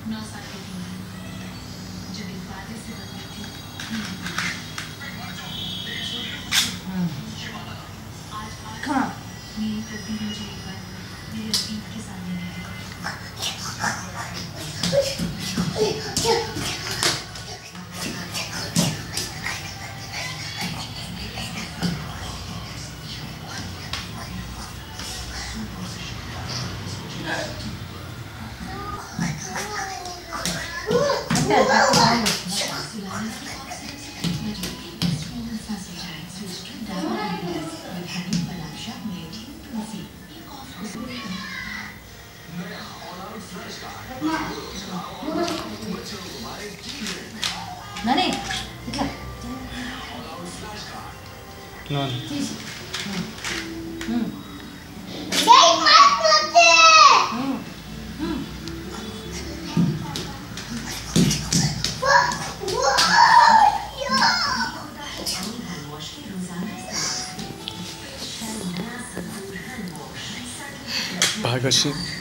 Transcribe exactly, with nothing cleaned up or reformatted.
नौ साल की थी जब एक बात ऐसे बदली थी। आज आज मेरी तस्वीर मुझे एक बार मेरे अतीत के सामने नहीं Nani, ikla. Non. Hmm. Dai matute. Hmm. Hmm. Bagasi.